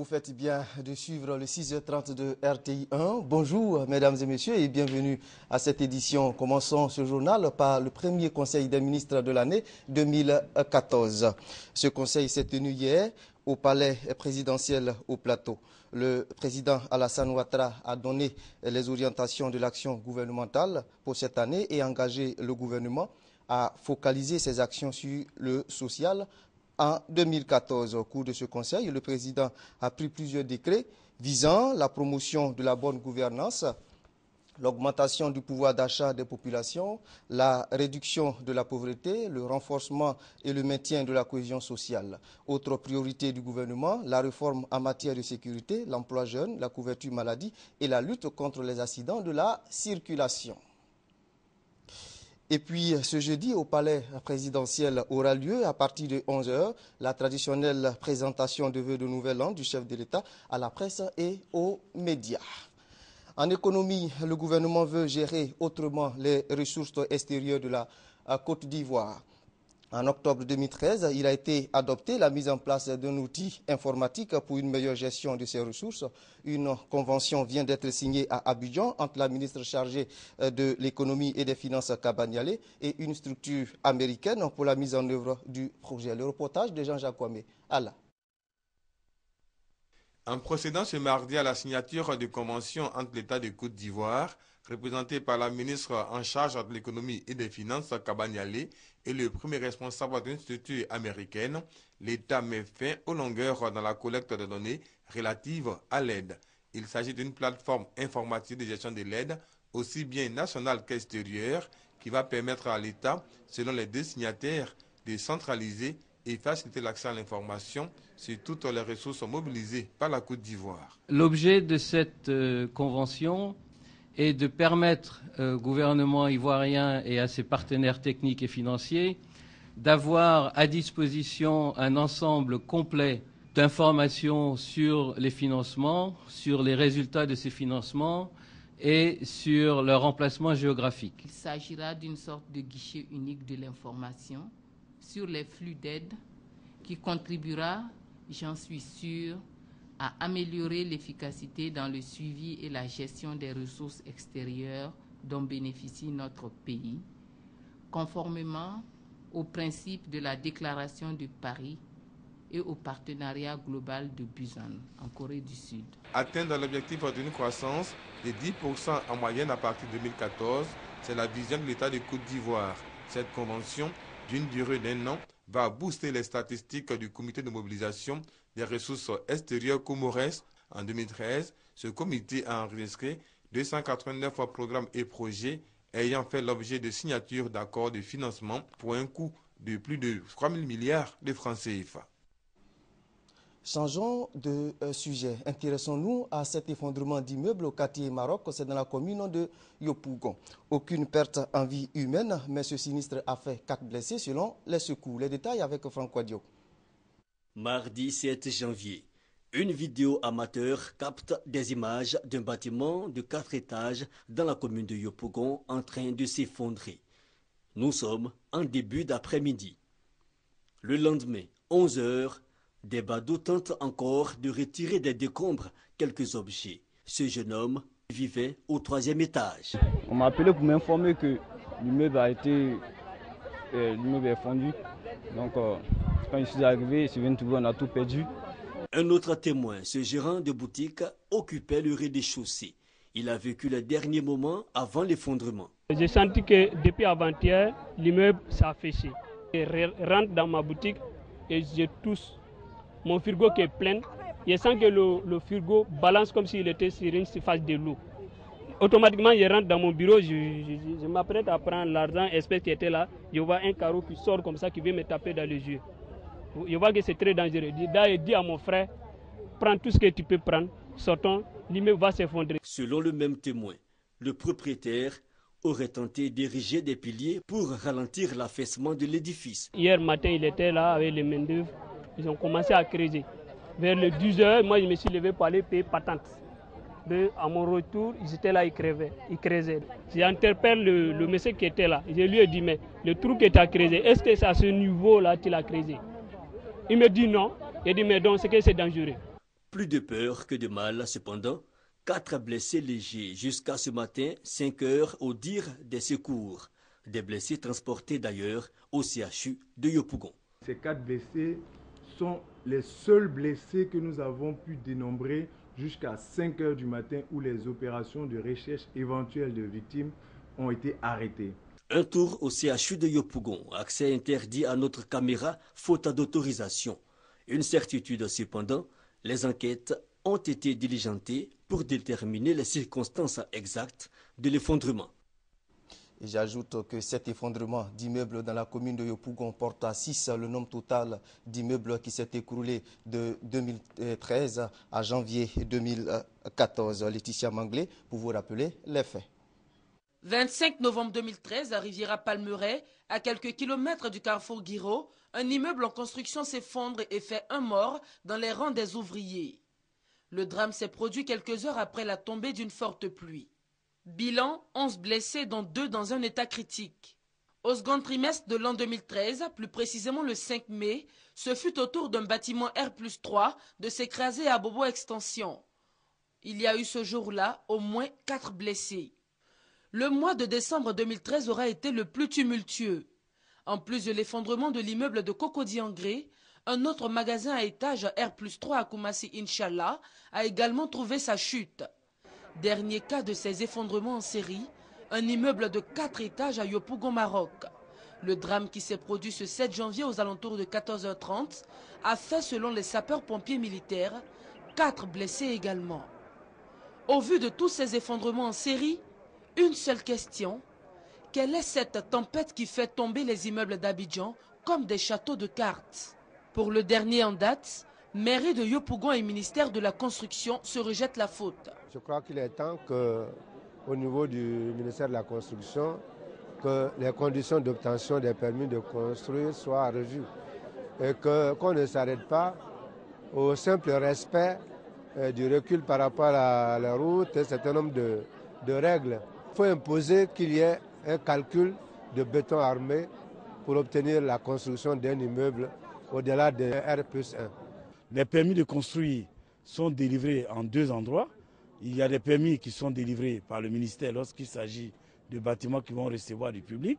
Vous faites bien de suivre le 6h30 de RTI 1. Bonjour mesdames et messieurs et bienvenue à cette édition. Commençons ce journal par le premier conseil des ministres de l'année 2014. Ce conseil s'est tenu hier au palais présidentiel au Plateau. Le président Alassane Ouattara a donné les orientations de l'action gouvernementale pour cette année et engagé le gouvernement à focaliser ses actions sur le social. En 2014, au cours de ce conseil, le président a pris plusieurs décrets visant la promotion de la bonne gouvernance, l'augmentation du pouvoir d'achat des populations, la réduction de la pauvreté, le renforcement et le maintien de la cohésion sociale. Autre priorité du gouvernement, la réforme en matière de sécurité, l'emploi jeune, la couverture maladie et la lutte contre les accidents de la circulation. Et puis ce jeudi, au palais présidentiel aura lieu à partir de 11h la traditionnelle présentation de vœux de nouvel an du chef de l'État à la presse et aux médias. En économie, le gouvernement veut gérer autrement les ressources extérieures de la Côte d'Ivoire. En octobre 2013, il a été adopté la mise en place d'un outil informatique pour une meilleure gestion de ces ressources. Une convention vient d'être signée à Abidjan entre la ministre chargée de l'économie et des finances Kabaniale et une structure américaine pour la mise en œuvre du projet. Le reportage de Jean-Jacques Kwame. Allah. En procédant ce mardi à la signature de convention entre l'État de Côte d'Ivoire, représenté par la ministre en charge de l'économie et des finances Kabaniale et le premier responsable d'une structure américaine, l'État met fin aux longueurs dans la collecte de données relatives à l'aide. Il s'agit d'une plateforme informatique de gestion de l'aide, aussi bien nationale qu'extérieure, qui va permettre à l'État, selon les deux signataires, de centraliser et faciliter l'accès à l'information sur toutes les ressources mobilisées par la Côte d'Ivoire. L'objet de cette convention est de permettre au gouvernement ivoirien et à ses partenaires techniques et financiers d'avoir à disposition un ensemble complet d'informations sur les financements, sur les résultats de ces financements et sur leur emplacement géographique. Il s'agira d'une sorte de guichet unique de l'information sur les flux d'aide qui contribuera, j'en suis sûr, à améliorer l'efficacité dans le suivi et la gestion des ressources extérieures dont bénéficie notre pays, conformément aux principes de la Déclaration de Paris et au partenariat global de Busan, en Corée du Sud. Atteindre l'objectif d'une croissance de 10% en moyenne à partir de 2014, c'est la vision de l'État de Côte d'Ivoire. Cette convention, d'une durée d'1 an, va booster les statistiques du comité de mobilisation des ressources extérieures comores. En 2013, ce comité a enregistré 289 programmes et projets ayant fait l'objet de signatures d'accords de financement pour un coût de plus de 3 000 milliards de francs CFA. Changeons de sujet. Intéressons-nous à cet effondrement d'immeubles au quartier Maroc, c'est dans la commune de Yopougon. Aucune perte en vie humaine, mais ce sinistre a fait 4 blessés selon les secours. Les détails avec Franck Diop. Mardi 7 janvier, une vidéo amateur capte des images d'un bâtiment de 4 étages dans la commune de Yopougon en train de s'effondrer. Nous sommes en début d'après-midi. Le lendemain, 11 h, des badauds tentent encore de retirer des décombres quelques objets. Ce jeune homme vivait au 3e étage. On m'a appelé pour m'informer que l'immeuble est fondu. Donc quand je suis arrivé, je viens de trouver, on a tout perdu. Un autre témoin, ce gérant de boutique, occupait le rez-de-chaussée. Il a vécu les derniers moments avant l'effondrement. J'ai senti que depuis avant-hier, l'immeuble s'est affaissé. Je rentre dans ma boutique et je touche mon frigo qui est plein. Je sens que le frigo balance comme s'il était sur une surface de l'eau. Automatiquement, je rentre dans mon bureau, je m'apprête à prendre l'argent, espèce qui était là. Je vois un carreau qui sort comme ça, qui veut me taper dans les yeux. Je vois que c'est très dangereux. Je dis à mon frère, prends tout ce que tu peux prendre, sortons, l'immeuble va s'effondrer. Selon le même témoin, le propriétaire aurait tenté d'ériger des piliers pour ralentir l'affaissement de l'édifice. Hier matin, il était là avec les main-d'œuvre. Ils ont commencé à creuser. Vers les 10 h, moi je me suis levé pour aller payer patente. Mais à mon retour, ils étaient là, ils creusaient. J'interpelle le monsieur qui était là. Je lui ai dit, mais le trou que tu as creusé, est-ce que c'est à ce niveau-là que tu l'as creusé? Il me dit non. Il dit, mais donc c'est que c'est dangereux. Plus de peur que de mal, cependant. 4 blessés légers jusqu'à ce matin, 5 heures au dire des secours. Des blessés transportés d'ailleurs au CHU de Yopougon. Ces 4 blessés sont les seuls blessés que nous avons pu dénombrer jusqu'à 5 heures du matin où les opérations de recherche éventuelle de victimes ont été arrêtées. Un tour au CHU de Yopougon, accès interdit à notre caméra, faute d'autorisation. Une certitude cependant, les enquêtes ont été diligentées pour déterminer les circonstances exactes de l'effondrement. J'ajoute que cet effondrement d'immeubles dans la commune de Yopougon porte à 6 le nombre total d'immeubles qui s'est écroulé de 2013 à janvier 2014. Laetitia Manglé, pour vous rappeler les faits. 25 novembre 2013, à Riviera-Palmeraie, à quelques kilomètres du carrefour Guiraud, un immeuble en construction s'effondre et fait un mort dans les rangs des ouvriers. Le drame s'est produit quelques heures après la tombée d'une forte pluie. Bilan, 11 blessés, dont 2 dans un état critique. Au second trimestre de l'an 2013, plus précisément le 5 mai, ce fut au tour d'un bâtiment R+3 de s'écraser à Bobo Extension. Il y a eu ce jour-là au moins 4 blessés. Le mois de décembre 2013 aura été le plus tumultueux. En plus de l'effondrement de l'immeuble de Cocody-Angré, un autre magasin à étage R+3 à Koumassi Inch'Allah a également trouvé sa chute. Dernier cas de ces effondrements en série, un immeuble de 4 étages à Yopougon, Maroc. Le drame qui s'est produit ce 7 janvier aux alentours de 14h30 a fait, selon les sapeurs-pompiers militaires, 4 blessés également. Au vu de tous ces effondrements en série, une seule question: quelle est cette tempête qui fait tomber les immeubles d'Abidjan comme des châteaux de cartes? Pour le dernier en date, mairie de Yopougon et ministère de la Construction se rejettent la faute. Je crois qu'il est temps qu'au niveau du ministère de la Construction, que les conditions d'obtention des permis de construire soient revues et qu'on ne s'arrête pas au simple respect du recul par rapport à la route et un certain nombre de règles. Il faut imposer qu'il y ait un calcul de béton armé pour obtenir la construction d'un immeuble au-delà de R+1. Les permis de construire sont délivrés en 2 endroits. Il y a des permis qui sont délivrés par le ministère lorsqu'il s'agit de bâtiments qui vont recevoir du public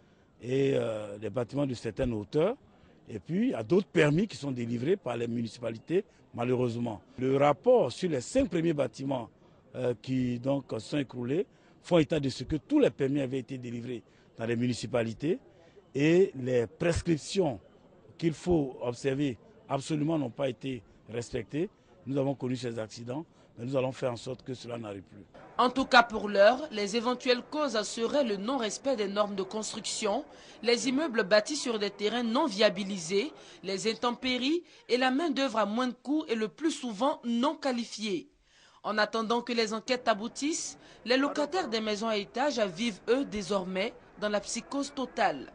et des bâtiments de certaines hauteurs. Et puis, il y a d'autres permis qui sont délivrés par les municipalités, malheureusement. Le rapport sur les 5 premiers bâtiments qui donc sont écroulés font état de ce que tous les permis avaient été délivrés dans les municipalités et les prescriptions qu'il faut observer absolument n'ont pas été respectées. Nous avons connu ces accidents, mais nous allons faire en sorte que cela n'arrive plus. En tout cas pour l'heure, les éventuelles causes seraient le non-respect des normes de construction, les immeubles bâtis sur des terrains non viabilisés, les intempéries et la main-d'œuvre à moins de coûts et le plus souvent non qualifiée. En attendant que les enquêtes aboutissent, les locataires des maisons à étage vivent, eux, désormais, dans la psychose totale.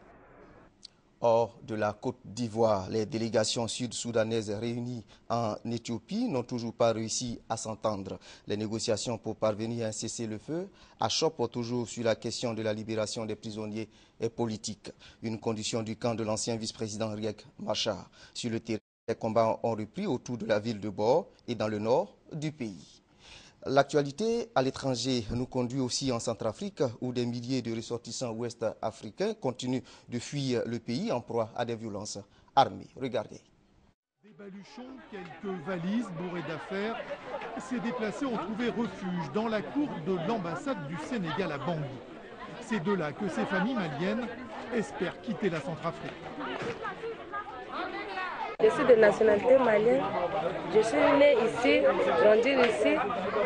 Hors de la Côte d'Ivoire, les délégations sud-soudanaises réunies en Éthiopie n'ont toujours pas réussi à s'entendre. Les négociations pour parvenir à un cessez-le-feu achoppent toujours sur la question de la libération des prisonniers et politiques. Une condition du camp de l'ancien vice-président Riek Machar. Sur le terrain, les combats ont repris autour de la ville de Bor et dans le nord du pays. L'actualité à l'étranger nous conduit aussi en Centrafrique où des milliers de ressortissants ouest-africains continuent de fuir le pays en proie à des violences armées. Regardez. Des baluchons, quelques valises bourrées d'affaires. Ces déplacés ont trouvé refuge dans la cour de l'ambassade du Sénégal à Bangui. C'est de là que ces familles maliennes espèrent quitter la Centrafrique. Je suis de nationalité malienne. Je suis né ici, grandi ici.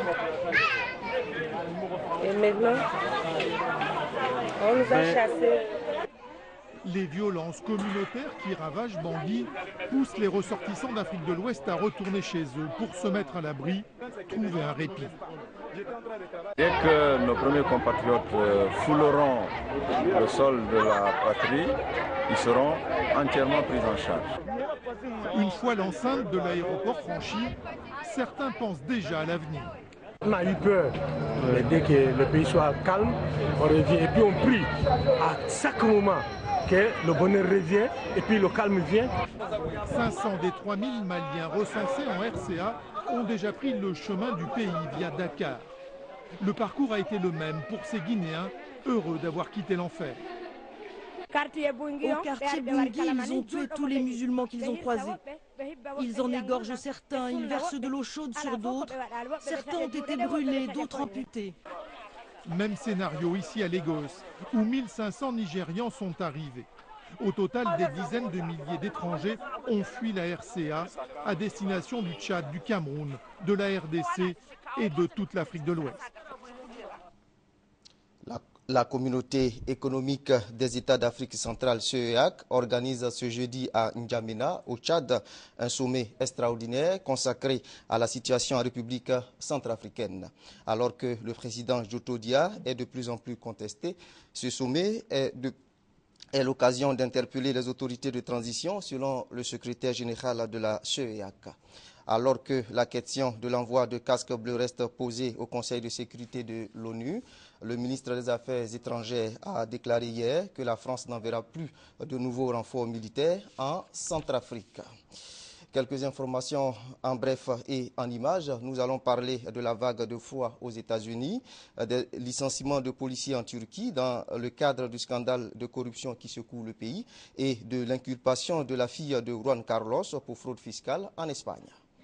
Et maintenant, on nous a chassés. Les violences communautaires qui ravagent Bangui poussent les ressortissants d'Afrique de l'Ouest à retourner chez eux pour se mettre à l'abri, trouver un répit. Dès que nos premiers compatriotes fouleront le sol de la patrie, ils seront entièrement pris en charge. Une fois l'enceinte de l'aéroport franchie, certains pensent déjà à l'avenir. On a eu peur, dès que le pays soit calme, on revient et puis on prie à chaque moment que le bonheur revient et puis le calme vient. 500 des 3000 Maliens recensés en RCA ont déjà pris le chemin du pays via Dakar. Le parcours a été le même pour ces Guinéens, heureux d'avoir quitté l'enfer. Au quartier Bungi, ils ont tué tous les musulmans qu'ils ont croisés. Ils en égorgent certains, ils versent de l'eau chaude sur d'autres. Certains ont été brûlés, d'autres amputés. Même scénario ici à Lagos, où 1500 Nigérians sont arrivés. Au total, des dizaines de milliers d'étrangers ont fui la RCA à destination du Tchad, du Cameroun, de la RDC et de toute l'Afrique de l'Ouest. La communauté économique des États d'Afrique centrale, CEEAC, organise ce jeudi à N'Djamena, au Tchad, un sommet extraordinaire consacré à la situation en République centrafricaine. Alors que le président Joto Dia est de plus en plus contesté, ce sommet est l'occasion d'interpeller les autorités de transition, selon le secrétaire général de la CEEAC. Alors que la question de l'envoi de casques bleus reste posée au Conseil de sécurité de l'ONU, le ministre des Affaires étrangères a déclaré hier que la France n'enverra plus de nouveaux renforts militaires en Centrafrique. Quelques informations en bref et en images. Nous allons parler de la vague de froid aux États-Unis, des licenciements de policiers en Turquie dans le cadre du scandale de corruption qui secoue le pays et de l'inculpation de la fille de Juan Carlos pour fraude fiscale en Espagne.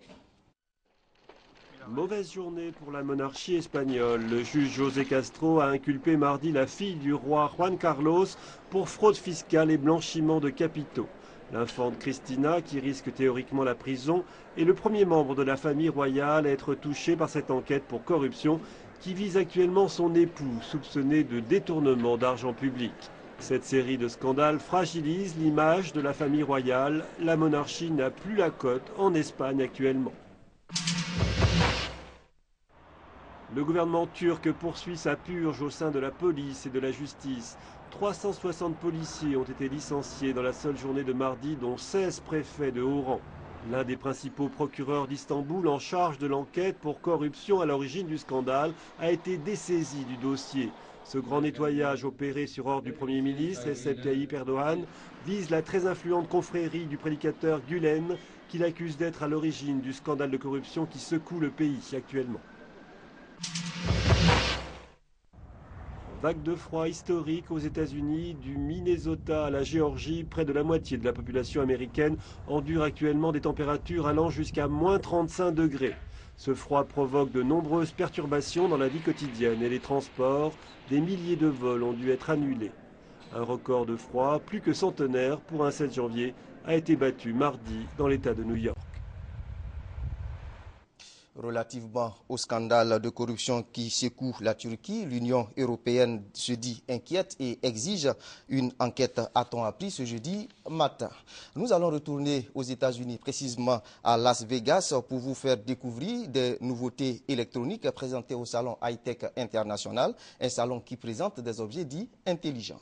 Mauvaise journée pour la monarchie espagnole. Le juge José Castro a inculpé mardi la fille du roi Juan Carlos pour fraude fiscale et blanchiment de capitaux. L'infante Cristina, qui risque théoriquement la prison, est le premier membre de la famille royale à être touché par cette enquête pour corruption qui vise actuellement son époux, soupçonné de détournement d'argent public. Cette série de scandales fragilise l'image de la famille royale. La monarchie n'a plus la cote en Espagne actuellement. Le gouvernement turc poursuit sa purge au sein de la police et de la justice. 360 policiers ont été licenciés dans la seule journée de mardi, dont 16 préfets de haut rang. L'un des principaux procureurs d'Istanbul en charge de l'enquête pour corruption à l'origine du scandale a été dessaisi du dossier. Ce grand nettoyage opéré sur ordre du Premier ministre Recep Tayyip Erdogan vise la très influente confrérie du prédicateur Gülen, qu'il accuse d'être à l'origine du scandale de corruption qui secoue le pays actuellement. Vague de froid historique aux États-Unis, du Minnesota à la Géorgie, près de la moitié de la population américaine endure actuellement des températures allant jusqu'à moins 35 degrés. Ce froid provoque de nombreuses perturbations dans la vie quotidienne et les transports. Des milliers de vols ont dû être annulés. Un record de froid, plus que centenaire pour un 7 janvier, a été battu mardi dans l'État de New York. Relativement au scandale de corruption qui secoue la Turquie, l'Union européenne se dit inquiète et exige une enquête, a-t-on appris ce jeudi matin. Nous allons retourner aux États-Unis, précisément à Las Vegas, pour vous faire découvrir des nouveautés électroniques présentées au salon High-Tech International, un salon qui présente des objets dits intelligents.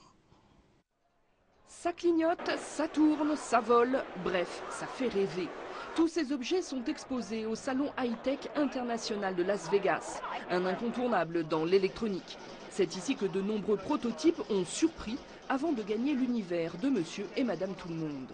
Ça clignote, ça tourne, ça vole, bref, ça fait rêver. Tous ces objets sont exposés au salon High-Tech International de Las Vegas, un incontournable dans l'électronique. C'est ici que de nombreux prototypes ont surpris avant de gagner l'univers de Monsieur et Madame Tout-le-Monde.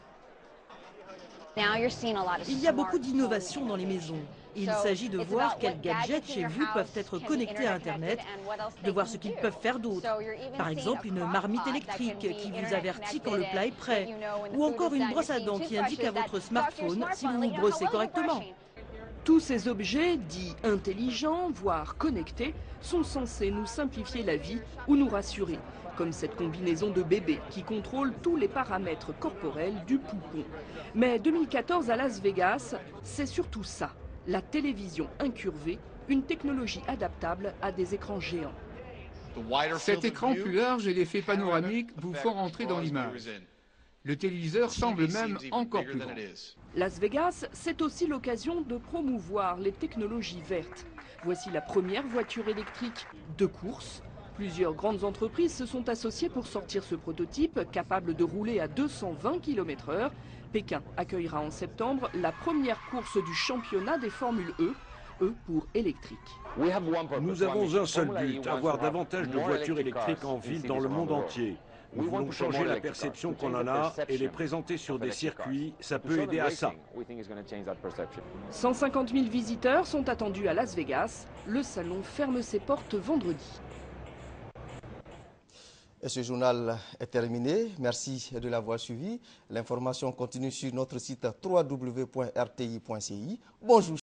Il y a beaucoup d'innovations dans les maisons. Il s'agit de voir quels gadgets chez vous peuvent être connectés à Internet, de voir ce qu'ils peuvent faire d'autre. Par exemple, une marmite électrique qui vous avertit quand le plat est prêt, ou encore une brosse à dents qui indique à votre smartphone si vous vous brossez correctement. Tous ces objets, dits intelligents, voire connectés, sont censés nous simplifier la vie ou nous rassurer, comme cette combinaison de bébé qui contrôle tous les paramètres corporels du poupon. Mais 2014 à Las Vegas, c'est surtout ça, la télévision incurvée, une technologie adaptable à des écrans géants. Cet écran plus large et l'effet panoramique vous font rentrer dans l'image. Le téléviseur semble même encore plus grand. Las Vegas, c'est aussi l'occasion de promouvoir les technologies vertes. Voici la première voiture électrique de course. Plusieurs grandes entreprises se sont associées pour sortir ce prototype capable de rouler à 220 km/h. Pékin accueillera en septembre la première course du championnat des Formule E pour électrique. Nous avons un seul but, avoir davantage de voitures électriques en ville dans le monde entier. Nous voulons changer la perception qu'on en a et les présenter sur des circuits. Ça peut aider à ça. 150 000 visiteurs sont attendus à Las Vegas. Le salon ferme ses portes vendredi. Et ce journal est terminé. Merci de l'avoir suivi. L'information continue sur notre site www.rti.ci. Bonjour.